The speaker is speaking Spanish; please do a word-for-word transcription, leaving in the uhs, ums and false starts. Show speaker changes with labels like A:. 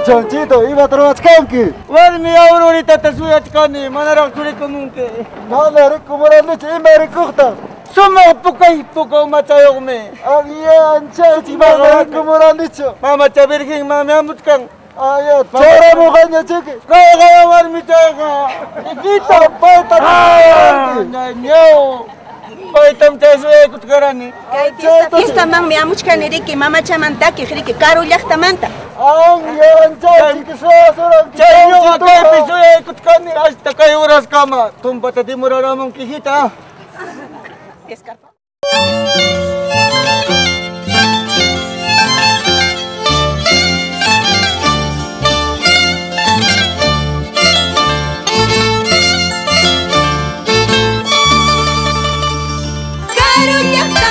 A: Chanchito, iba a trabajar.
B: Warmi Aurorita te suyachkani, manara surikumunke.
A: Mana rikumuranichi, ima rikuhta.
B: Suma puka y puka machayogme.
A: Ayan, chachi, mana rikumuranicho.
B: Mama cha virgen, mami amutkan.
A: Ayan, chara muganya chiqui.
B: Kaya kaya warmi chaga.
A: Ikita, paita,
B: Ñaño. Paitam chasu ekut karani.
C: Kay fiesta fiesta man mi amuchkani riki mama chamantaki riki karu llaqtamanta.
A: Ayan, chachi, que suasuran.
B: Chayo akay piso ekut kani hasta kay oras kama. Tumpata timuraramang kijita.
C: Escarpa.
D: Carulla